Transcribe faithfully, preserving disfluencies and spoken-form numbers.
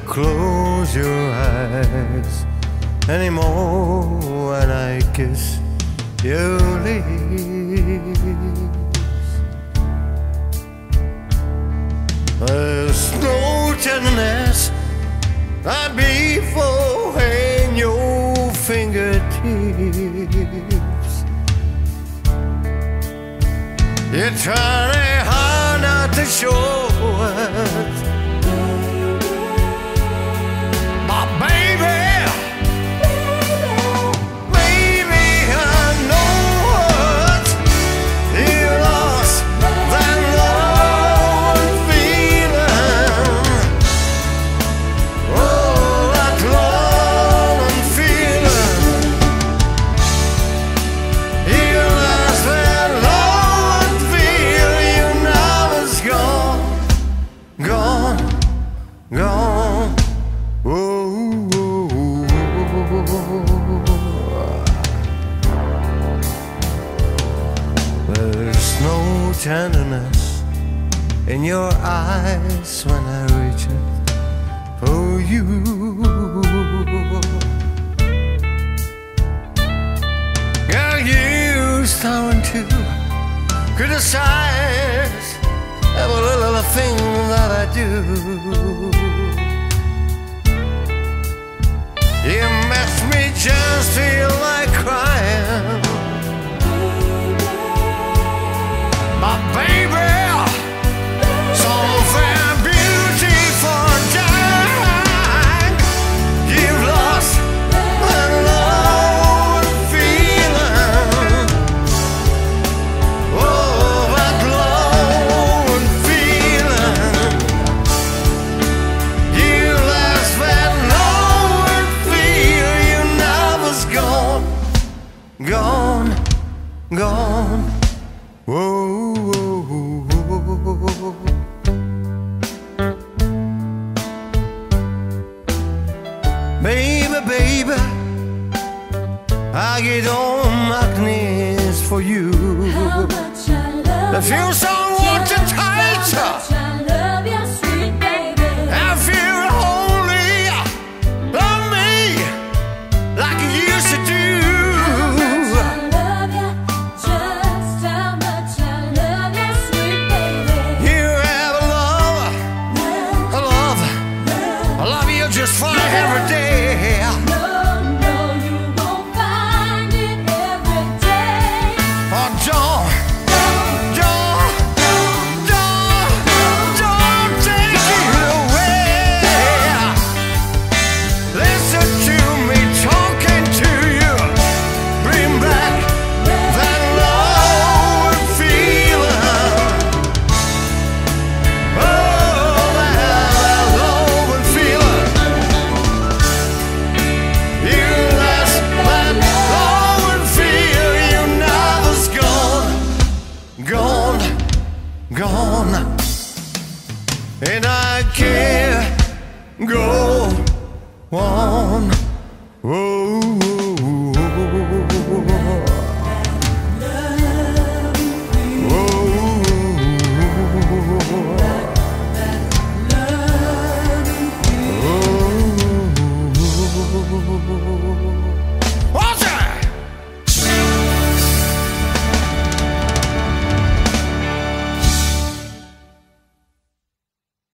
close your eyes anymore when I kiss your lips. There's no tenderness I'd be for in your fingertips. You're trying hard not to show it, but baby, baby, I know what you lost, that love and feeling. Oh, that love and feeling. You lost that love and feeling. You know it's gone, gone, gone. Oh, there's no tenderness in your eyes when I reach it for you. Girl, you starting to criticize every little thing that I do. You makes me just feel like crying, but baby, something beautiful died. You've lost that love and feeling. Oh, that love and feeling. You lost that love and feeling. You know it's gone, gone, gone. Whoa. Baby, baby, I get on my knees for you. How much I love If you don't want to touch her, I love you, sweet baby. if you only love me like you used to do. I love you, just how much I love you, sweet baby. You have a love, a love, I love you just for every day. No, no, you won't find it every day. Oh, John, John, John, don't take it away. Listen to me talking to you. Bring back that love and feeling. Oh, that, that love and feeling. You lost that love and feeling. You know it's gone, gone, gone. And I can't go on.